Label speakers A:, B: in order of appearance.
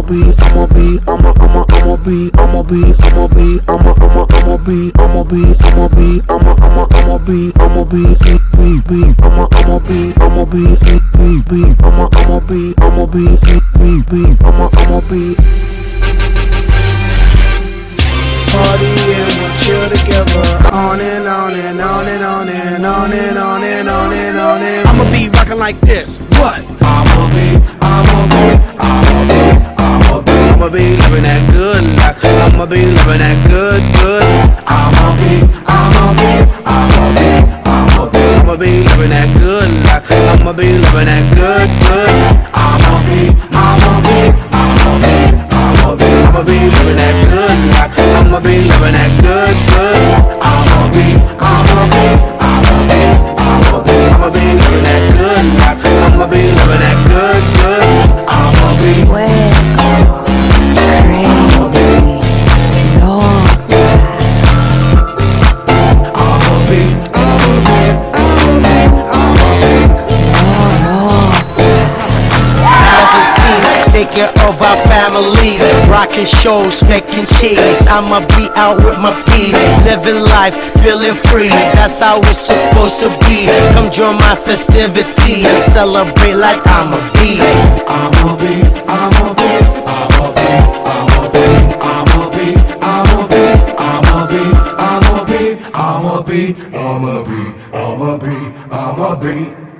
A: Party and we chill together. On and on and on and on and on and on and on and on and I'ma be rocking like this. What? I'ma be living that good life. I'ma be living that good. I'ma be living that good life. I'ma be living that good. I'ma be living that good life. I'ma be living that good. I'ma be living that good life. I'ma be living that good. I'ma be
B: crazy,
C: take care of our families, rocking shows, making cheese. I'ma be out with my peas, living life, feeling free. That's how it's supposed to be. Come join my festivity and celebrate like I'ma be.
A: I'ma be.